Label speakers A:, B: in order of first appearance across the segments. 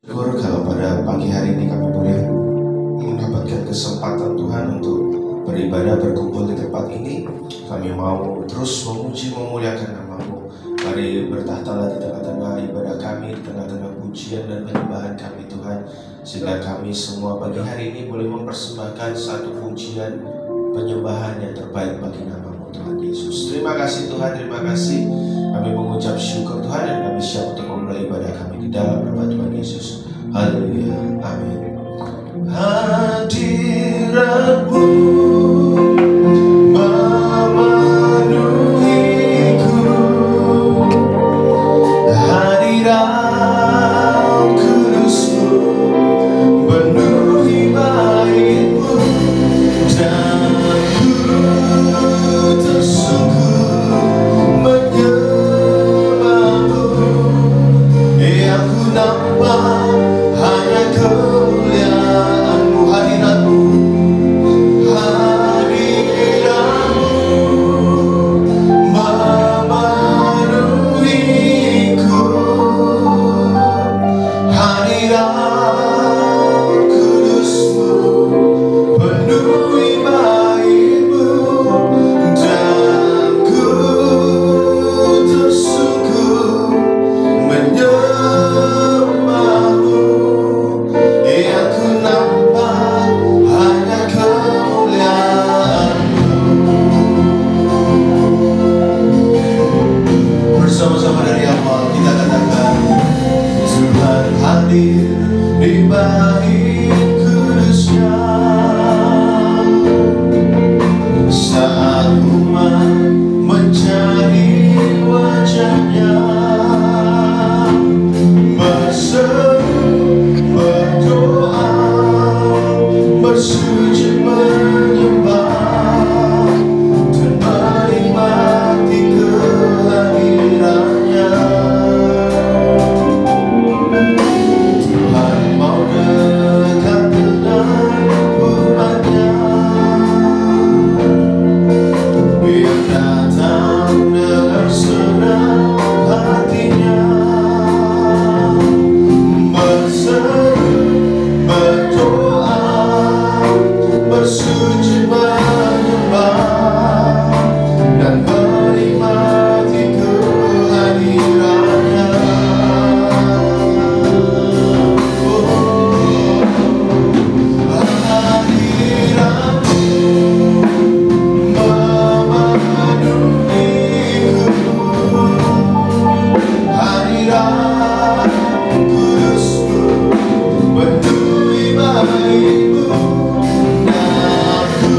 A: Syukur kalau pada pagi hari ini kami boleh mendapatkan kesempatan Tuhan untuk beribadah, berkumpul di tempat ini. Kami mau terus memuji, memuliakan nama-Mu. Mari bertahtalah di tengah-tengah ibadah kami, di tengah-tengah pujian dan penyembahan kami Tuhan, sehingga kami semua pagi hari ini boleh mempersembahkan satu pujian penyembahan yang terbaik bagi nama-Mu Tuhan Yesus. Terima kasih Tuhan, terima kasih. Kami mengucap syukur Tuhan dan kami siap untuk memulai ibadah kami di dalam nama Tuhan Yesus. Haleluya, amin. Hadirat-Mu memenuhiku, hadirat kudus-Mu penuhi bait-Mu, dan ku tersungkur menyembah-Mu. Yang ku nampak hanya kemuliaan-Mu, hadirat-Mu, hadirat-Mu memenuhiku, hadirat kudus-Mu penuhi bait-Mu, dan ku tersungkur menyembah-Mu. Yang ku nampak hanya kemuliaan-Mu. Bersama-sama dari awal kita katakan, Tuhan hadir di bait kudus-Nya. Saat umat mencari wajah-Nya, berseru, berdoa, bersujud menyembah, dan menikmati kehadiran-Nya. Tuhan mau dekat dengan umat-Nya, biar datang dengan senang hatinya, berseru, berdoa, bersujud menyembah, dan menikmati kehadiran-Nya. Hadirat-Mu memenuhiku, hadirat kudus-Mu penuhi bait-Mu, dan ku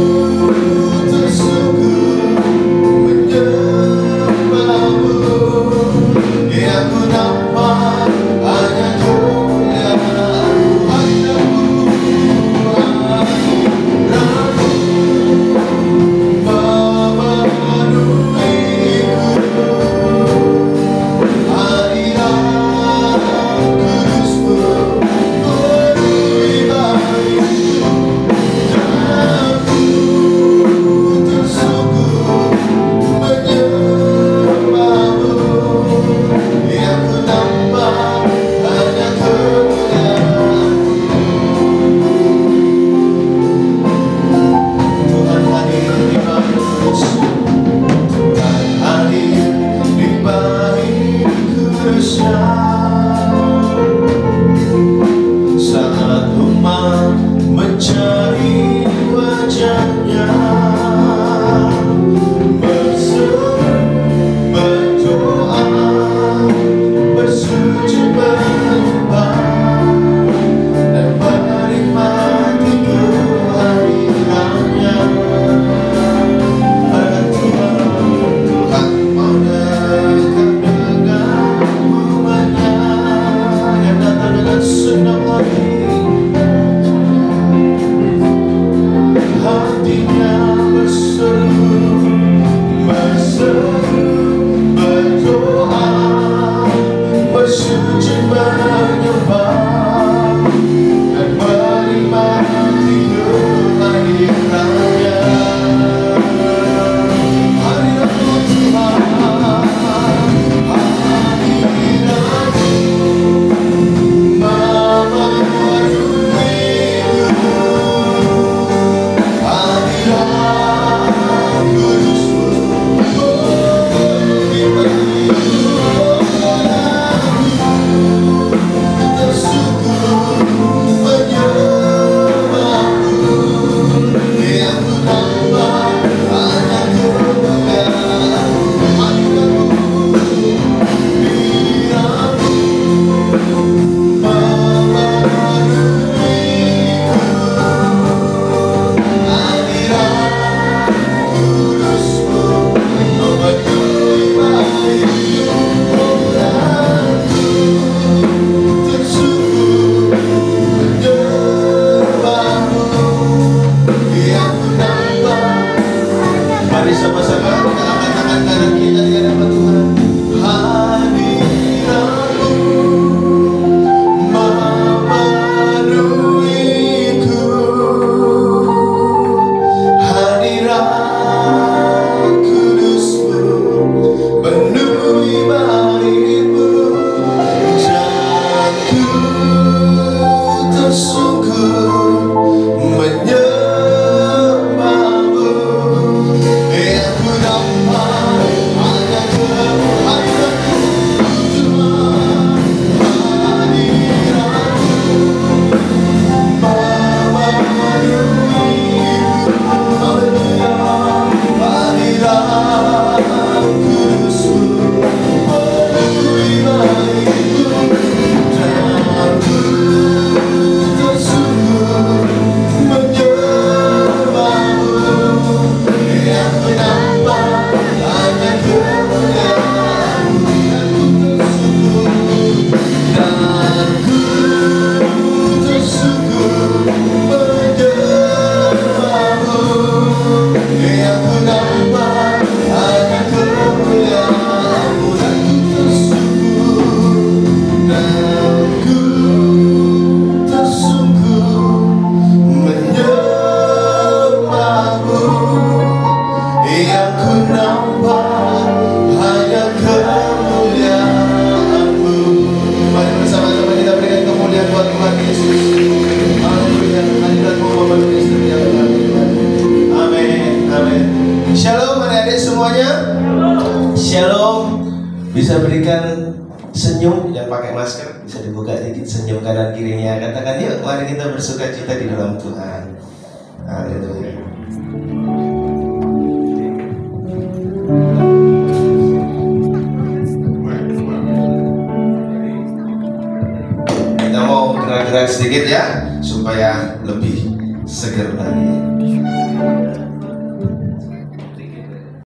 A: tersungkur menyembah-Mu. Yang ku nampak hanya kemuliaan-Mu, hadirat-Mu, hadirat-Mu memenuhiku, hadirat kudus-Mu penuhi bait-Mu, dan ku tersungkur menyembah-Mu. Yang ku nampak hanya kemuliaan-Mu. Tuhan hadir di bait kudus-Mu, Tuhan hadir di bait kudus-Nya. Saat umat mencari wajah-Nya, berseru, berdoa, bersujud menyembah, dan menikmati kehadiran-Nya. Tuhan mau dekat dengan umat-Nya yang datang dengan senang hati, hatinya berseru, berseru, berdoa, bersujud menyembah, dan menikmati kehadiran-Nya. Hadirat-Mu Tuhan, hadirat-Mu Bisa berikan senyum yang pakai masker, bisa dibuka dikit senyum kanan kirinya. Katakan yuk, mari kita bersuka cita di dalam Tuhan. Haleluya. Kita mau gerak-gerak sedikit ya, supaya lebih segar lagi.